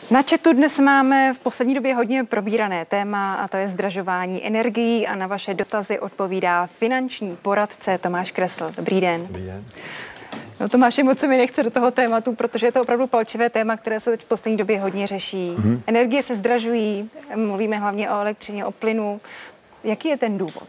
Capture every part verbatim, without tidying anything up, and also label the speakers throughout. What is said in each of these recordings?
Speaker 1: Na chatu dnes máme v poslední době hodně probírané téma a to je zdražování energií a na vaše dotazy odpovídá finanční poradce Tomáš Kresl. Dobrý den.
Speaker 2: Dobrý den.
Speaker 1: No Tomáši, moc se mi nechce do toho tématu, protože je to opravdu palčivé téma, které se teď v poslední době hodně řeší. Mm-hmm. Energie se zdražují, mluvíme hlavně o elektřině, o plynu. Jaký je ten důvod?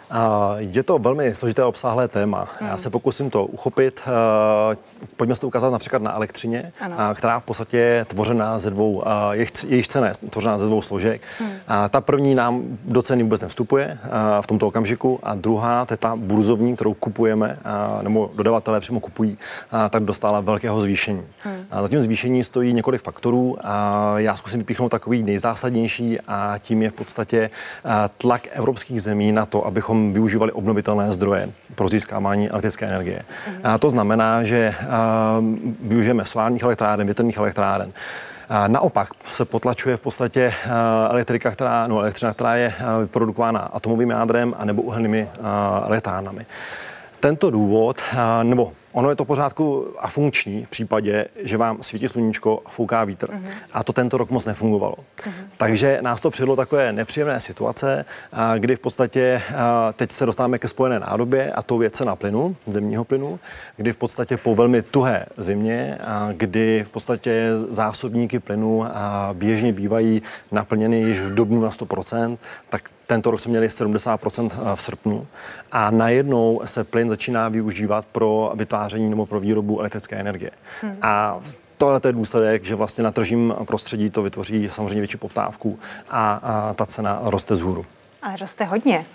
Speaker 2: Je to velmi složité obsáhlé téma. Hmm. Já se pokusím to uchopit. Pojďme si to ukázat například na elektřině, ano. která v podstatě je tvořená ze dvou, jejich cena je tvořená ze dvou složek. Hmm. Ta první nám do ceny vůbec nevstupuje v tomto okamžiku a druhá, to je ta burzovní, kterou kupujeme, nebo dodavatelé přímo kupují, tak dostala velkého zvýšení. Hmm. Za tím zvýšení stojí několik faktorů. Já zkusím vypíchnout takový nejzásadnější a tím je v podstatě tlak evropských zemí na to, abychom využívali obnovitelné zdroje pro získávání elektrické energie. Mm. A to znamená, že uh, využijeme solárních elektráren, větrných elektráren. A naopak se potlačuje v podstatě uh, elektrika, která, no, elektřina, která je uh, vyprodukována atomovým jádrem anebo uhelnými uh, elektrárnami. Tento důvod, uh, nebo ono je to v pořádku a funkční v případě, že vám svítí sluníčko a fouká vítr. Uh-huh. A to tento rok moc nefungovalo. Uh-huh. Takže nás to přivedlo takové nepříjemné situace, kdy v podstatě teď se dostáváme ke spojené nádobě a to je cena plynu, zemního plynu, kdy v podstatě po velmi tuhé zimě, kdy v podstatě zásobníky plynu běžně bývají naplněny již v dubnu na sto procent, tak tento rok jsme měli sedmdesát procent v srpnu a najednou se plyn začíná využívat pro vytváření nebo pro výrobu elektrické energie. Hmm. A tohle je důsledek, že vlastně na tržním prostředí to vytvoří samozřejmě větší poptávku a, a ta cena roste vzhůru. Ale
Speaker 1: roste hodně.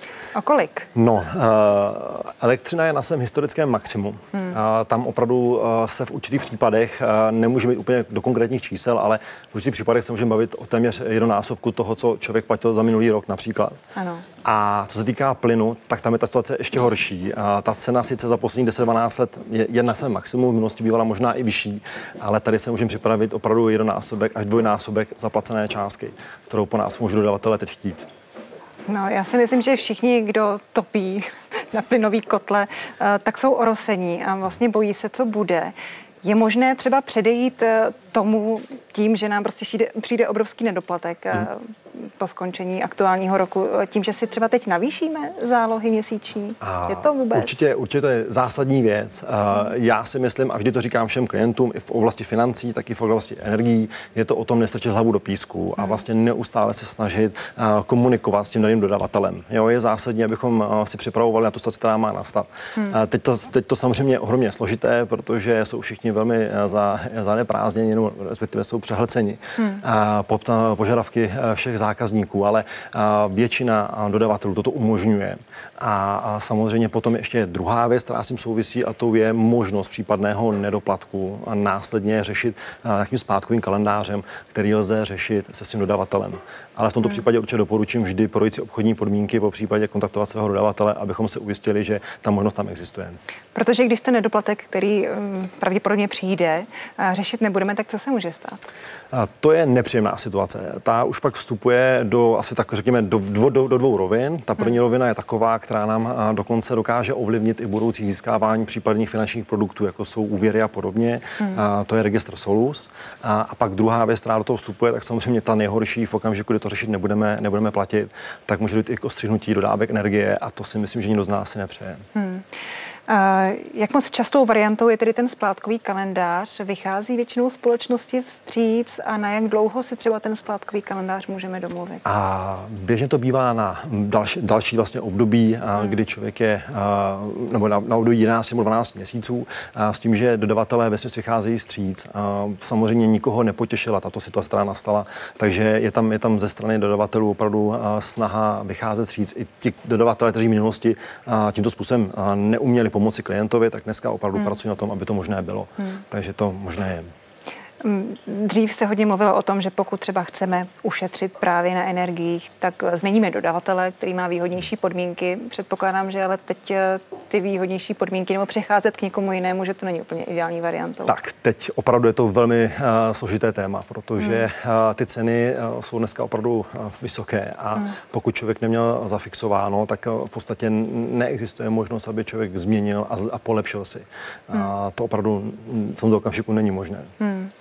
Speaker 1: O kolik?
Speaker 2: No, uh, elektřina je na svém historickém maximu. Hmm. Uh, tam opravdu uh, se v určitých případech, uh, nemůžeme jít úplně do konkrétních čísel, ale v určitých případech se můžeme bavit o téměř jednonásobku toho, co člověk platil za minulý rok například.
Speaker 1: Ano.
Speaker 2: A co se týká plynu, tak tam je ta situace ještě horší. Uh, ta cena sice za posledních deset dvanáct let je, je na svém maximu, v minulosti bývala možná i vyšší, ale tady se můžeme připravit opravdu jednonásobek až dvojnásobek zaplacené částky, kterou po nás můžou dodavatelé teď chtít.
Speaker 1: No, já si myslím, že všichni, kdo topí na plynový kotle, tak jsou orosení a vlastně bojí se, co bude. Je možné třeba předejít tomu tím, že nám prostě přijde, přijde obrovský nedoplatek hmm. po skončení aktuálního roku, tím, že si třeba teď navýšíme zálohy měsíční? A je to vůbec?
Speaker 2: Určitě, určitě to je zásadní věc. Hmm. Já si myslím, a vždy to říkám všem klientům, i v oblasti financí, tak i v oblasti energií, je to o tom nestrčit hlavu do písku hmm. a vlastně neustále se snažit komunikovat s tím daným dodavatelem. Jo, je zásadní, abychom si připravovali na tu situaci, která má nastat. Hmm. Teď, to, teď to samozřejmě je ohromně složité, protože jsou všichni velmi zaneprázdněni, nebo respektive jsou přehlceni hmm. po, požadavky všech zákazníků, ale většina dodavatelů toto umožňuje. A samozřejmě potom ještě druhá věc, která s tím souvisí, a to je možnost případného nedoplatku a následně řešit nějakým splátkovým kalendářem, který lze řešit se svým dodavatelem. Ale v tomto hmm. případě určitě doporučím vždy projít si obchodní podmínky, po případě kontaktovat svého dodavatele, abychom se ujistili, že ta možnost tam existuje.
Speaker 1: Protože když ten nedoplatek, který um, pravděpodobně přijde, uh, řešit nebudeme, tak co se může stát?
Speaker 2: A to je nepříjemná situace. Ta už pak vstupuje do asi tak řekněme do, do, do, do dvou rovin. Ta první hmm. rovina je taková, která nám dokonce dokáže ovlivnit i budoucí získávání případných finančních produktů, jako jsou úvěry a podobně. Hmm. A to je registr Solus. A, a pak druhá věc, která do toho vstupuje, tak samozřejmě ta nejhorší v okamžiku, kdy to řešit nebudeme, nebudeme platit, tak může dojít i k ostřihnutí dodávek energie a to si myslím, že nikdo z nás si nepřeje. Hmm.
Speaker 1: Uh, jak moc častou variantou je tedy ten splátkový kalendář? Vychází většinou společnosti vstříc a na jak dlouho si třeba ten splátkový kalendář můžeme domluvit?
Speaker 2: A běžně to bývá na další, další vlastně období, hmm. kdy člověk je, uh, nebo na, na období jedenáct nebo dvanáct měsíců, uh, s tím, že dodavatelé vesměs vycházejí vstříc. Uh, samozřejmě nikoho nepotěšila tato situace, která nastala, takže je tam, je tam ze strany dodavatelů opravdu uh, snaha vycházet vstříc. I ti dodavatelé, kteří v minulosti uh, tímto způsobem uh, neuměli pomoci klientovi, tak dneska opravdu hmm. pracují na tom, aby to možné bylo. Hmm. Takže to možné je.
Speaker 1: Dřív se hodně mluvilo o tom, že pokud třeba chceme ušetřit právě na energiích, tak změníme dodavatele, který má výhodnější podmínky. Předpokládám, že ale teď ty výhodnější podmínky nebo přecházet k někomu jinému, že to není úplně ideální variantou.
Speaker 2: Tak, teď opravdu je to velmi uh, složité téma, protože hmm. uh, ty ceny uh, jsou dneska opravdu uh, vysoké a hmm. pokud člověk neměl zafixováno, tak uh, v podstatě neexistuje možnost, aby člověk změnil a, a polepšil si. Hmm. Uh, to opravdu v tomto okamžiku není možné. Hmm.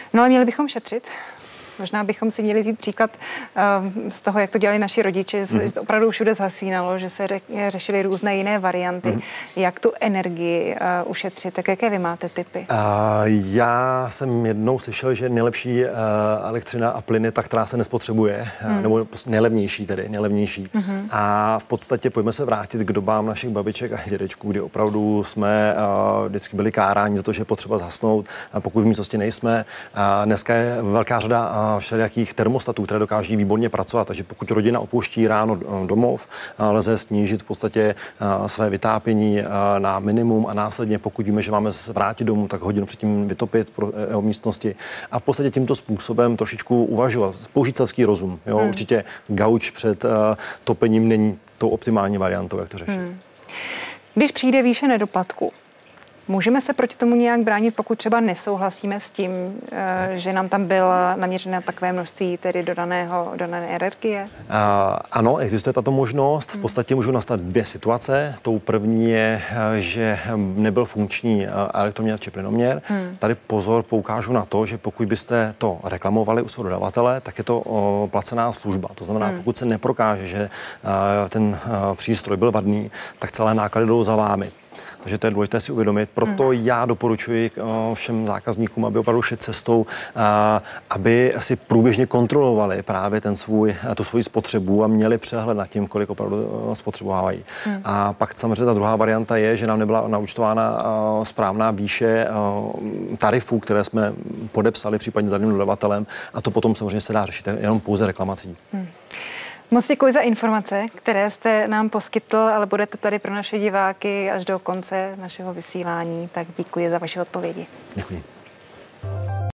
Speaker 1: No ale měli bychom šetřit. Možná bychom si měli vzít příklad uh, z toho, jak to dělali naši rodiče, mm-hmm. že to opravdu všude zhasínalo, že se ře- řešily různé jiné varianty, mm-hmm. jak tu energii uh, ušetřit. Tak jaké vy máte tipy?
Speaker 2: Uh, já jsem jednou slyšel, že nejlepší uh, elektřina a plyn je ta, která se nespotřebuje, mm. uh, nebo nejlevnější tedy, nejlevnější. Mm-hmm. A v podstatě pojďme se vrátit k dobám našich babiček a dědečků, kdy opravdu jsme uh, vždycky byli káráni za to, že je potřeba zhasnout, a pokud v místnosti nejsme. Uh, dneska je velká řada všelijakých termostatů, které dokáží výborně pracovat. Takže pokud rodina opouští ráno domov, lze snížit v podstatě své vytápění na minimum a následně, pokud víme, že máme se vrátit domů, tak hodinu předtím vytopit pro jeho místnosti a v podstatě tímto způsobem trošičku uvažovat, použít selský rozum. Jo? Hmm. Určitě gauč před topením není tou optimální variantou, jak to řešit. Hmm.
Speaker 1: Když přijde výše nedoplatku, můžeme se proti tomu nějak bránit, pokud třeba nesouhlasíme s tím, že nám tam bylo naměřené takové množství tedy dodaného, dodané energie? Uh,
Speaker 2: ano, existuje tato možnost. V podstatě můžou nastat dvě situace. Tou první je, že nebyl funkční elektroměr či plynoměr. Hmm. Tady pozor, poukážu na to, že pokud byste to reklamovali u svého dodavatele, tak je to o, placená služba. To znamená, hmm. pokud se neprokáže, že uh, ten uh, přístroj byl vadný, tak celé náklady jdou za vámi. Takže to je důležité si uvědomit. Proto hmm. já doporučuji všem zákazníkům, aby opravdu šli cestou, aby si průběžně kontrolovali právě ten svůj, tu svoji spotřebu a měli přehled nad tím, kolik opravdu spotřebovávají. Hmm. A pak samozřejmě ta druhá varianta je, že nám nebyla naúčtována správná výše tarifů, které jsme podepsali případně s daným dodavatelem, a to potom samozřejmě se dá řešit jenom pouze reklamací. Hmm.
Speaker 1: Moc děkuji za informace, které jste nám poskytl, ale budete tady pro naše diváky až do konce našeho vysílání, tak děkuji za vaše odpovědi.
Speaker 2: Děkuji.